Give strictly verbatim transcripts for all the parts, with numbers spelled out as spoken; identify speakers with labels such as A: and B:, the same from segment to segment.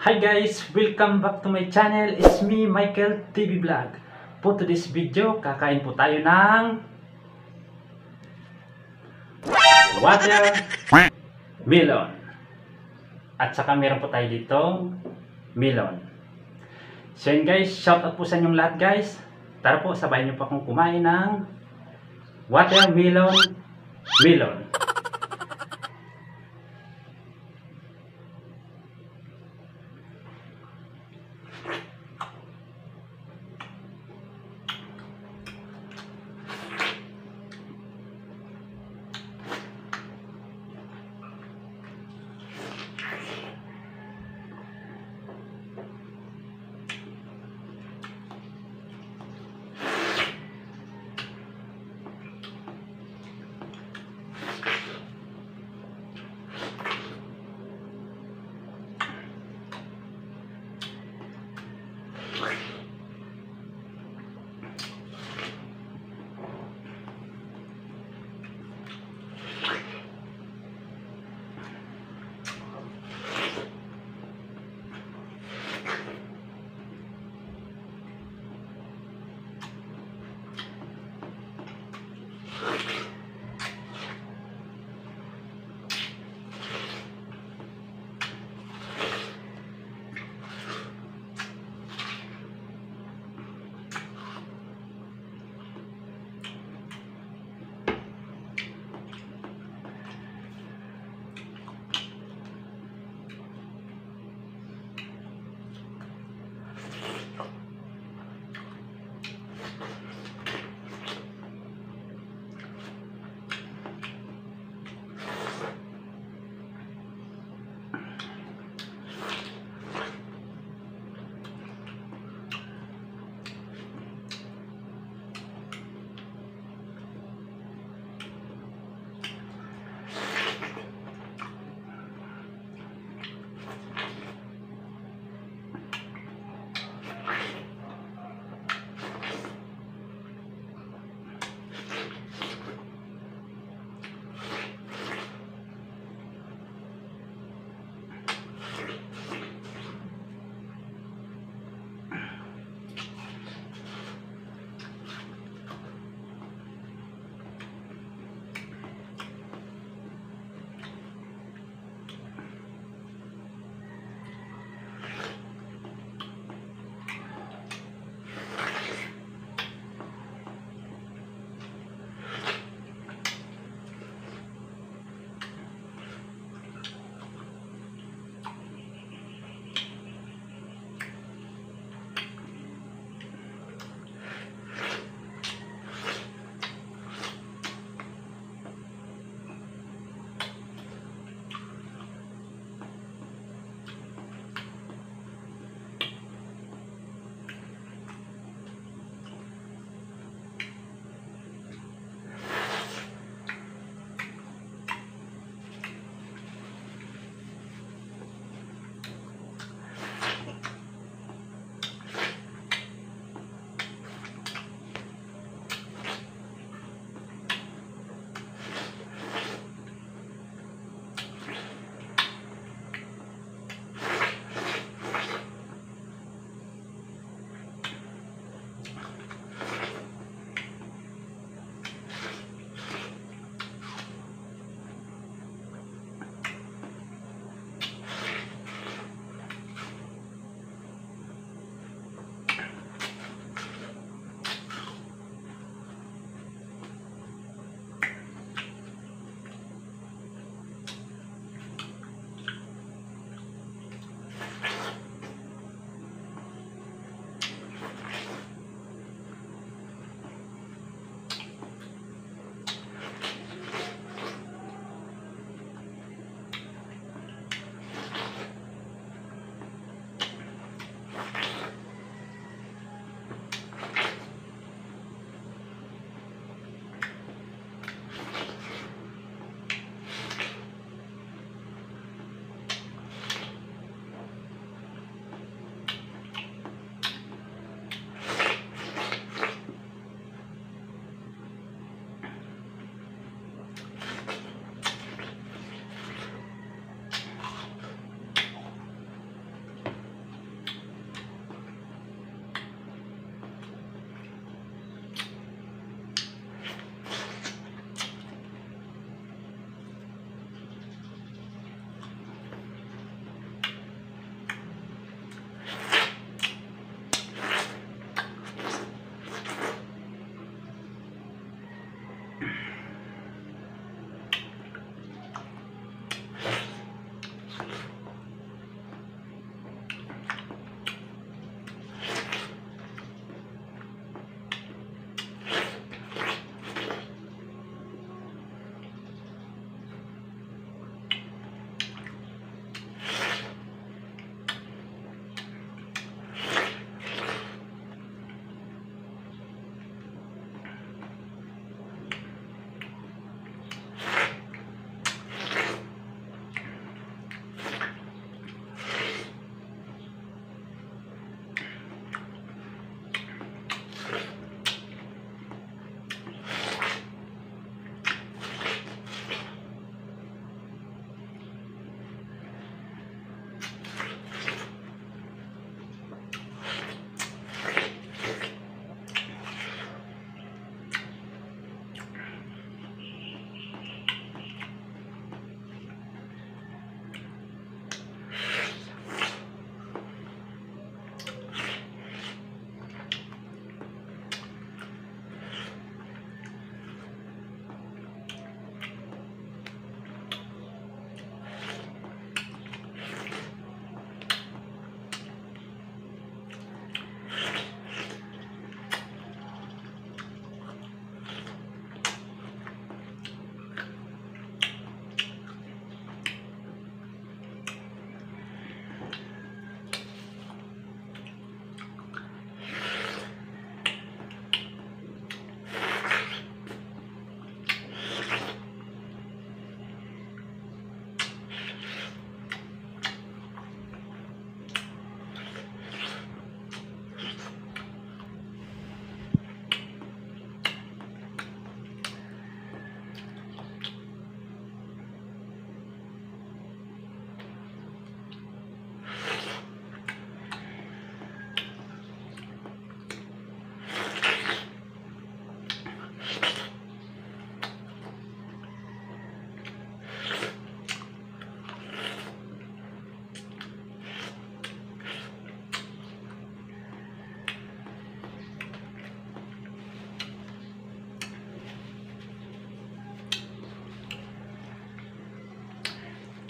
A: Hi guys! Welcome back to my channel. It's me, Michael T V Vlog. For today's video, kakain po tayo ng watermelon. At saka meron po tayo ditong melon. So yun guys, shout out po sa inyong lahat guys. Tara po, sabayan niyo po akong kumain ng watermelon melon.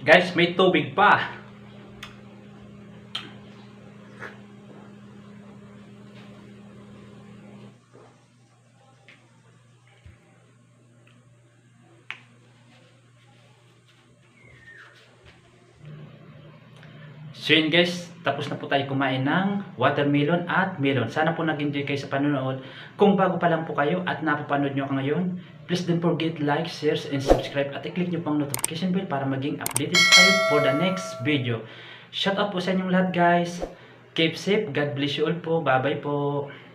A: Guys, may tubig pa. So yun guys, tapos na po tayo kumain ng watermelon at melon. Sana po nag-enjoy kayo sa panonood. Kung bago pa lang po kayo at napapanood nyo ako ngayon, please don't forget like, share, and subscribe at i-click nyo pang notification bell para maging updated kayo for the next video. Shout out po sa inyong lahat guys. Keep safe. God bless you all po. Bye bye po.